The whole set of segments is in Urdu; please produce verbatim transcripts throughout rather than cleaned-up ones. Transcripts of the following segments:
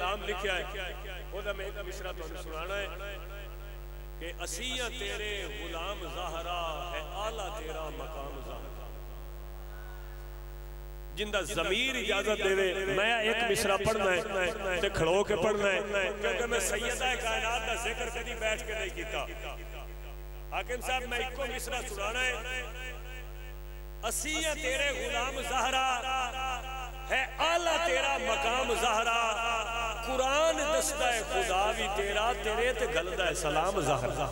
کلام لکھیا ہے وہ دا میں ایک مصرع تو سنانا ہے کہ اسیاں تیرے غلام زہرا ہے آلہ تیرا مقام زہرا جندہ ضمیر اجازت دے وے میں ایک مصرع پڑھنا ہے تے کھڑو کے پڑھنا ہے کیونکہ میں سیدہ کائنات دا ذکر کدی بیٹھ کے نہیں کیتا حاکم صاحب میں ایک کو مصرع سنانا ہے اسیاں تیرے غلام زہرا ہے آلہ تیرا مقام زہرا قرآن دستہ خدا بھی تیرا تیرے تے گلدہ سلام زہرا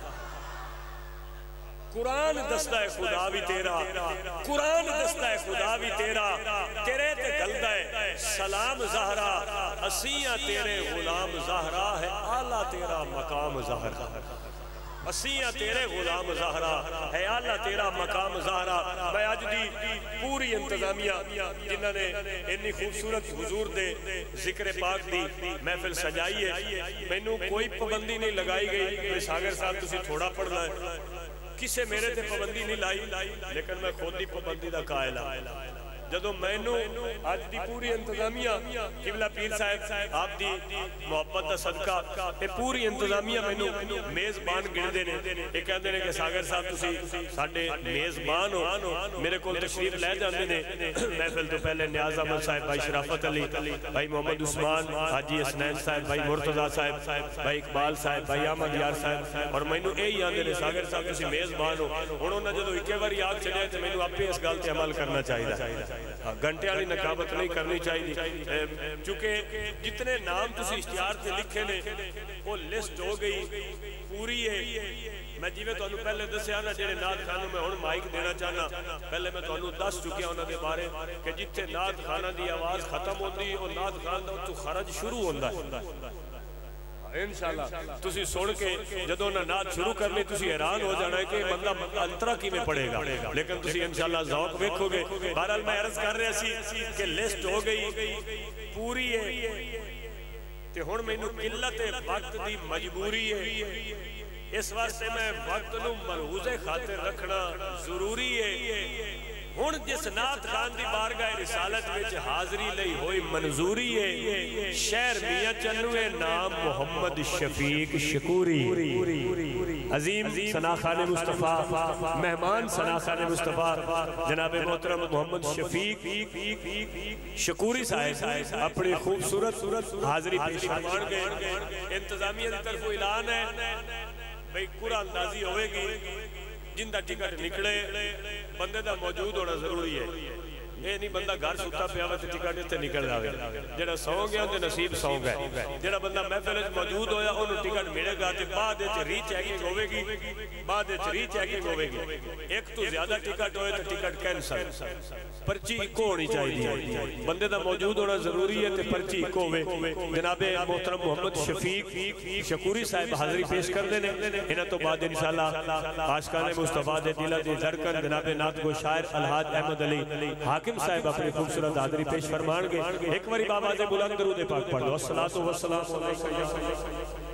قرآن دستہ خدا بھی تیرا قرآن دستہ خدا بھی تیرا تیرے تے گلدہ سلام زہرا اسیاں تیرے غلام زہرا ہے آلہ تیرا مقام زہرا اسیاں تیرے غلام زہرا ہے آلہ تیرا مقام زہرا میں آج دی پوری انتظامیہ جنہوں نے اتنی خوبصورت حضور دے ذکر پاک دی محفل سجائی ہے مینوں کوئی پابندی نہیں لگائی گئی کہ ساگر صاحب تسی تھوڑا پڑھنا ہے کسے میرے تے پابندی نہیں لائی لیکن میں خود دی پابندی دا قائل ہوں جدو مینوں آج دی پوری انتظامیہ قبلہ پیر صاحب آپ دی محبت دا صدقہ اے پوری انتظامیہ مینوں میزبان گن دینے ایک کہہ دینے کہ ساگر صاحب تسی ساڑھے میزبان ہو میرے کو تشریف لے جاندے نے محفل تو پہلے نیاز احمد صاحب بھائی شرافت علی بھائی محمد عثمان حاجی حسنین صاحب بھائی مرتضیٰ صاحب بھائی اقبال صاحب بھائی احمد یار صاحب اور مینوں اے ہی آندے نے ساگر صاحب تسی میزبان ہو انہوں نے جدو ایک بار آگ چلے تو مینوں آپ پہ اس گال تے عمل کرنا چاہیے گھنٹے والی نقابت نہیں کرنی چاہیے چونکہ جتنے نام تسی اشتہار سے لکھے نے وہ لسٹ ہو گئی پوری ہے میں جیوے تو انہوں پہلے دسے آنا جیرے ناد خانوں میں ہون مائک دینا چاہنا پہلے میں تو انہوں دس چکے انہوں دے بارے کہ جتے ناد خانہ دی آواز ختم ہوتی اور ناد خان دا تو خرج شروع ہوندہ ہے انشاءاللہ تسی سن کے جدو نہ نات شروع کرنی تسی حیران ہو جانا ہے کہ بندہ انترا کی میں پڑے گا لیکن تسی انشاءاللہ ذوق ویکھو گے بہرحال میں عرض کر رہا سی کہ لسٹ ہو گئی پوری ہے تے ہن مینوں قلت وقت دی مجبوری ہے اس واسطے میں وقت نو ملحوظ خاطر رکھنا ضروری ہے ہن جس نات خان دی بارگاہ رسالت وچ حاضری لئی ہوئی منظوری ہے شہر میاں چنوے نام محمد شفیق شکوری عظیم ثنا خان مصطفیٰ مہمان ثنا خان مصطفیٰ جناب محترم محمد شفیق شکوری صاحب اپنی خوبصورت حاضری پیش فرمان گئے انتظامیہ دی طرف اعلان ہے بھئی قرآن اندازی ہوئے گی جن دا ٹکٹ نکلے بندے دا موجود ہونا ضروری ہے یہ نہیں بندہ گھر ستا پہ آوے تو ٹکٹ اس تے نکل جاوے جڑا سو گیا تو نصیب سو گئے جڑا بندہ محفل موجود ہویا انہوں ٹکٹ ملے گا تے بعد وچ ری چیکنگ ہوے گی بعد وچ ری چیکنگ ہوے گی ایک تو زیادہ ٹکٹ ہوئے تو ٹکٹ کینسل پرچی اکو ہونی چاہیے بندے دا موجود ہونا ضروری ہے تے پرچی اکو ہوئے جناب محترم محمد شفیق شکوری صاحب حاضری پیش کر دینے انہاں تو بعد انشاءاللہ عاشقان مصطفیٰ دے دلہ دے ذرکن جناب نعت گو شاعر الحاج احمد علی حاکم صاحب اپنی خوبصورت حاضری پیش فرمان گے ایک باری بابا سے بلند درود پاک پڑھ دو الصلاۃ والسلام علیکم